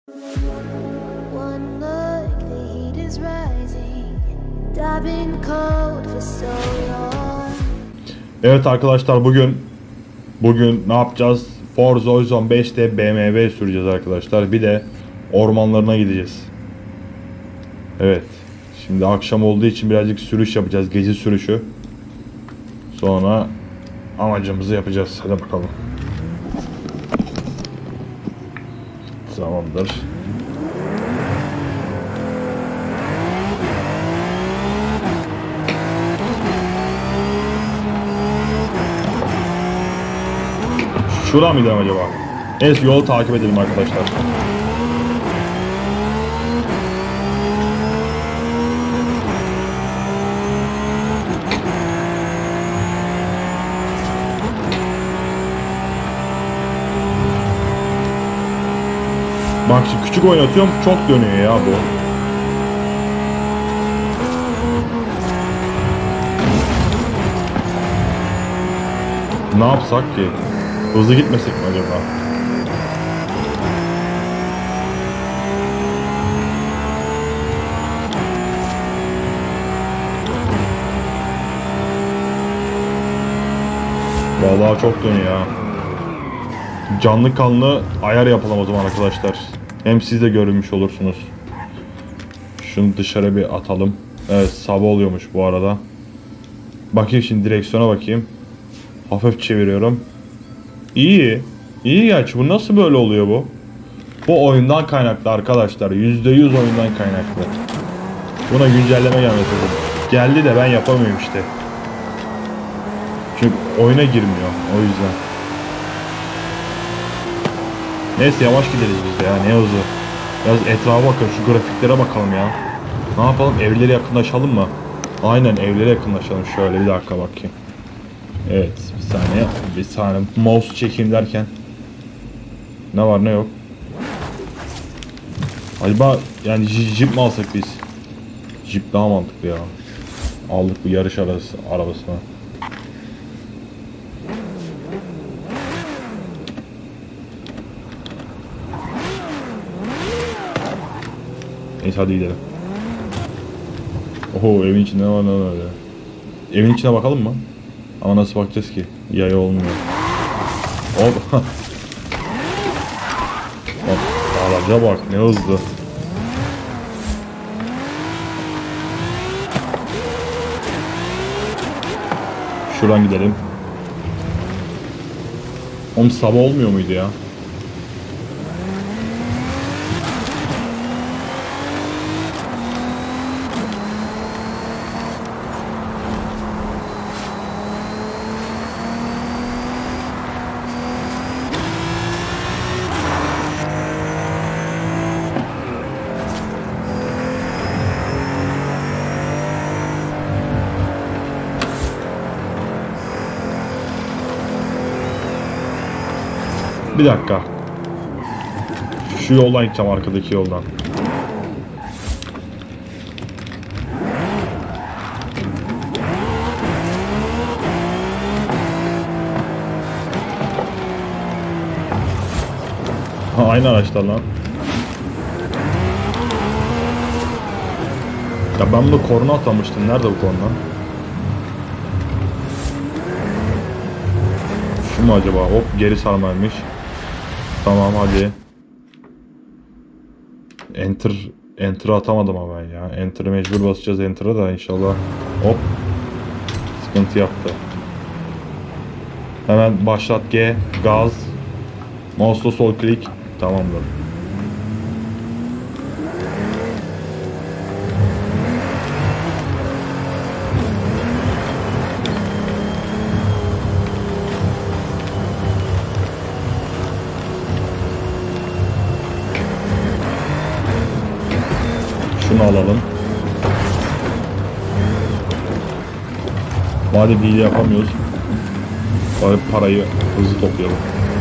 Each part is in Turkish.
One look, the heat is rising. I've been cold for so long. Evet arkadaşlar, bugün ne yapacağız? Forza Horizon 5'te BMW süreceğiz arkadaşlar. Bir de ormanlarına gideceğiz. Evet. Şimdi akşam olduğu için birazcık sürüş yapacağız. Gezi sürüşü. Sonra amacımızı yapacağız. Hadi bakalım. Tamamdır. Şuradan mı gidelim acaba? Evet, yolu takip edelim arkadaşlar. Bak şimdi küçük oynatıyorum, çok dönüyor ya bu. Ne yapsak ki? Hızlı gitmesek mi acaba? Vallahi çok dönüyor ya. Canlı kanlı ayar yapalım o zaman arkadaşlar. Hem siz de görünmüş olursunuz. Şunu dışarı bir atalım. Evet, sabah oluyormuş bu arada. Bakayım şimdi, direksiyona bakayım. Hafif çeviriyorum. İyi. İyi gerçi, bu nasıl böyle oluyor bu? Bu oyundan kaynaklı arkadaşlar. %100 oyundan kaynaklı. Buna güncelleme gelmesi lazım. Geldi de ben yapamıyorum işte. Çünkü oyuna girmiyor o yüzden. Neyse, yavaş gideriz biz de ya, ne hızlı. Biraz etrafa bakalım, şu grafiklere bakalım ya. Ne yapalım, evlere yakınlaşalım mı? Aynen, evlere yakınlaşalım. Şöyle bir dakika bakayım. Evet, bir saniye mouse çekeyim derken ne var ne yok. Acaba yani Jeep mi alsak biz? Jeep daha mantıklı ya. Aldık bu yarış arabasına. Neyse, hadi gidelim. Oho, evin içinde ne var ne var ya. Evin içine bakalım mı? Ama nasıl bakacağız ki? Yaya olmuyor. Hop. Bak, araca bak ne hızlı. Şuradan gidelim. Oğlum, sabah olmuyor muydu ya? Bir dakika. Şu yoldan gideceğim, arkadaki yoldan. Ha, aynı araçtan lan. Ya ben bunu korna atamıştım. Nerede bu korna? Şu mu acaba? Hop, geri sarmaymış. Tamam, hadi. Enter'ı atamadım ama ben ya. Enter'ı mecbur basacağız, Enter'ı da inşallah. Hop. Sıkıntı yaptı. Hemen başlat G. Gaz. Mouse'la sol klik. Tamamdır. Şunu alalım. Madem hile yapamıyoruz, bari parayı hızlı toplayalım.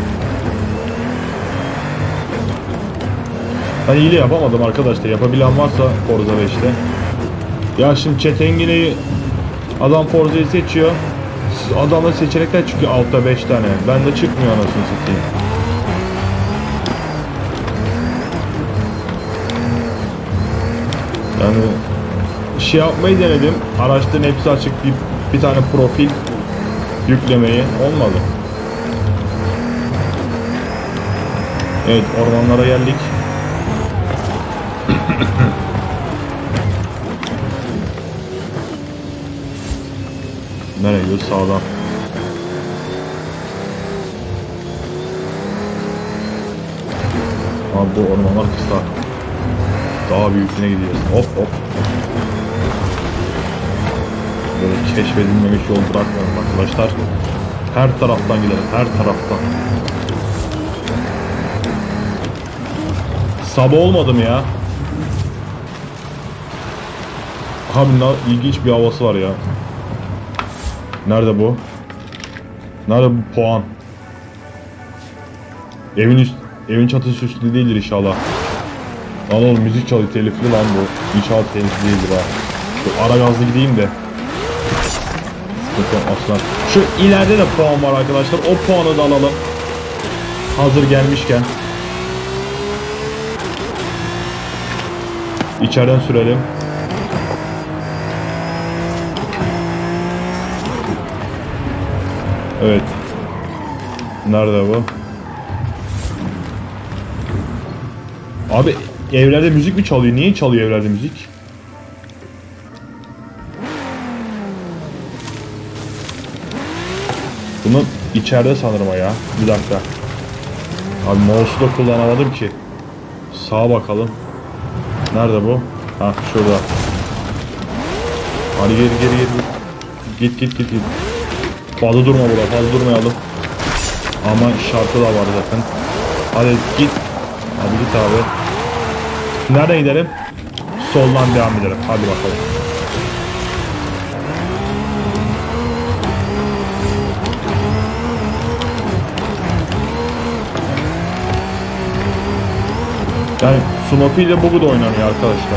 Ben hile yapamadım arkadaşlar. Yapabilen varsa Forza 5'te. Ya şimdi chat engine'i, adam Forza'yı seçiyor. Adamda seçenekler çıkıyor altta 5 tane. Bende çıkmıyor anasını satayım. Yani şey yapmayı denedim. Araçların hepsi açık bir tane profil yüklemeyi olmadı. Evet, ormanlara geldik. Nereye gidiyoruz? Sağdan. Abi bu ormanlar kısa. Daha büyüklüğüne gidiyoruz. Hop hop. Böyle keşfedilmemiş yol bırakmayalım arkadaşlar. Her taraftan gidelim. Her taraftan. Sabah olmadı mı ya? Abi ilginç bir havası var ya. Nerede bu? Nerede bu puan? Evin çatısı üstünde değildir inşallah. Lan oğlum müzik çalıyor, telifli lan bu. İnşallah telifli değildir ha. Şu ara gazlı gideyim de. Aslan. Şu ileride de puan var arkadaşlar. O puanı da alalım. Hazır gelmişken. İçeriden sürelim. Evet. Nerede bu? Abi evlerde müzik mi çalıyor? Niye çalıyor evlerde müzik? Bunun içeride sanırım ya. Bir dakika. Abi mouse'u da kullanamadım ki. Sağa bakalım. Nerede bu? Ha şurada. Hadi geri. Git. Fazla durma burada. Fazla durmayalım. Ama şartı da var zaten. Hadi git. Hadi git abi. Nereden gidelim? Soldan devam edelim. Hadi bakalım. Yani Snoopy ile Bugu da oynanıyor arkadaşlar.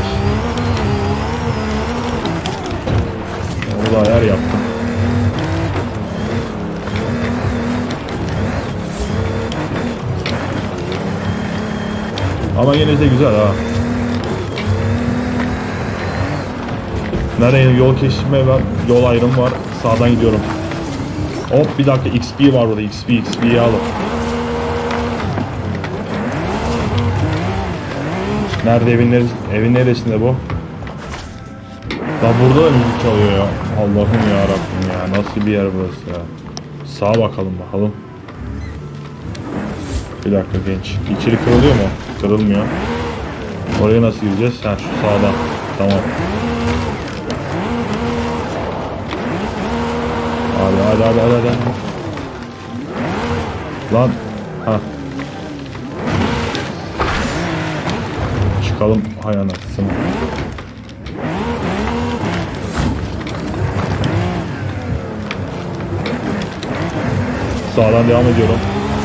Orada ayar yaptım. Ama yine de güzel ha. Nereye yol kesişme var, yol ayrımı var. Sağdan gidiyorum. Hop bir dakika, XP var burada. XP'yi alın. Nerede evin neresinde bu? Da burada da müzik çalıyor ya. Allah'ım ya Rabbim ya. Nasıl bir yer burası ya? Sağa bakalım. Bir dakika genç. İçeri kırılıyor mu? Kırılmıyor. Oraya nasıl gireceğiz? Ha şu sağdan. Tamam. Hadi. Lan. Ha. Çıkalım. Hay anasını. Sağdan devam ediyorum.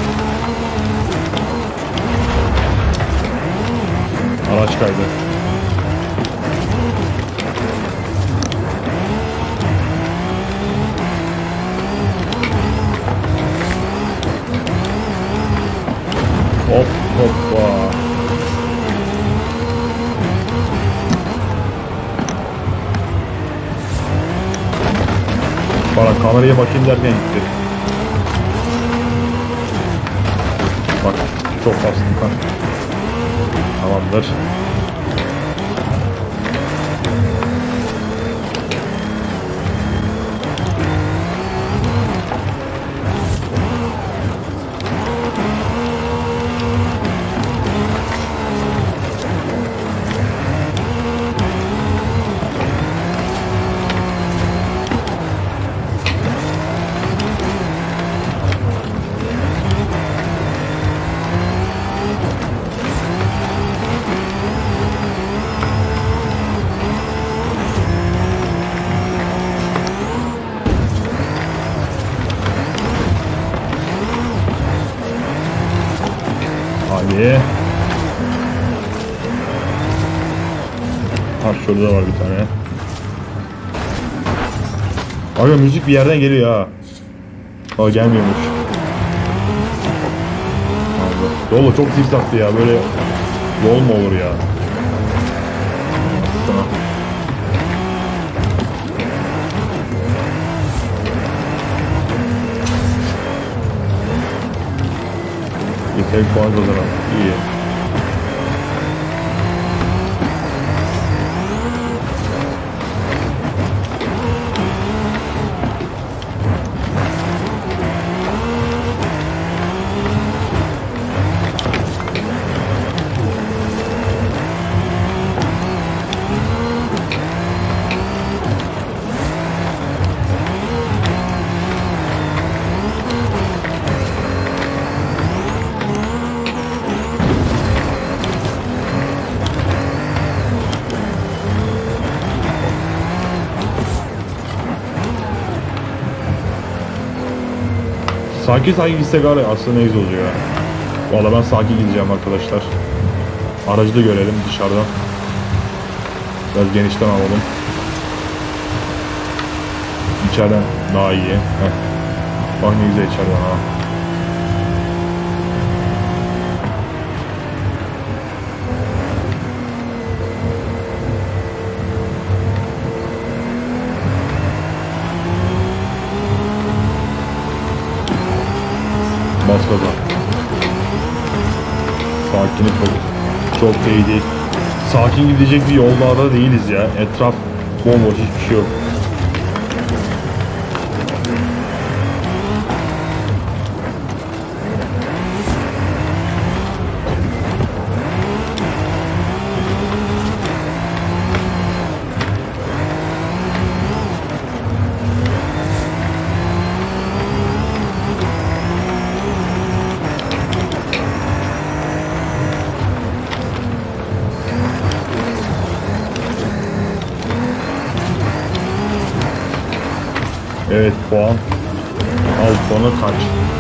Araç kaydı. Hoppa. Bana kameraya bakayım derken gitti. Bak çok bastım kan. Tamamdır. Hadi. Ha şurada var bir tane. Abi müzik bir yerden geliyor ha. Aa gelmiyormuş. Abi. Yolu çok zikzaklı ya, böyle yol mu olur ya? Tamam. Tek puan kazanan. İyi. Sakin gitsek aslında ne güzel oluyor ya. Valla ben sakin gideceğim arkadaşlar. Aracı da görelim dışarıdan. Biraz genişten alalım. İçeriden daha iyi. Heh. Bak ne güzel içeriden ha. Bas gaza. Sakinlik çok iyi değil. Sakin gidecek bir yollarda değiliz ya. Etraf bomboş, hiçbir şey yok. Evet, puan. Al puanı kaç?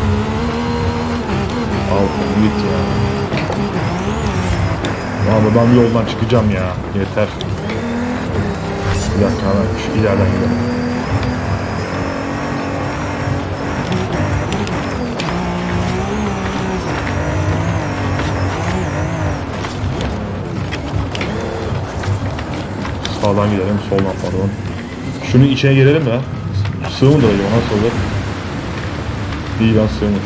Al puanı git ya. Vallahi ben bir yoldan çıkacağım ya. Yeter. Bir dakika hemen şu ileriden gidelim. Sağdan gidelim, soldan pardon. Şunun içine girelim ya. Sığ mıdır acaba? Nasıl olur? İyi lan, sığmış.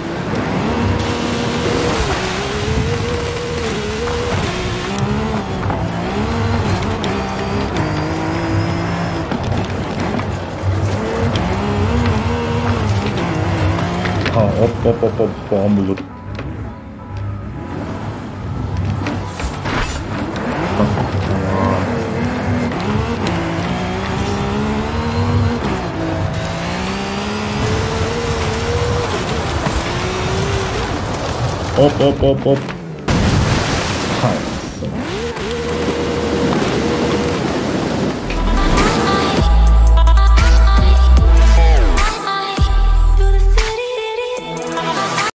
Ha, hop puan bulur. Hop. Hayır.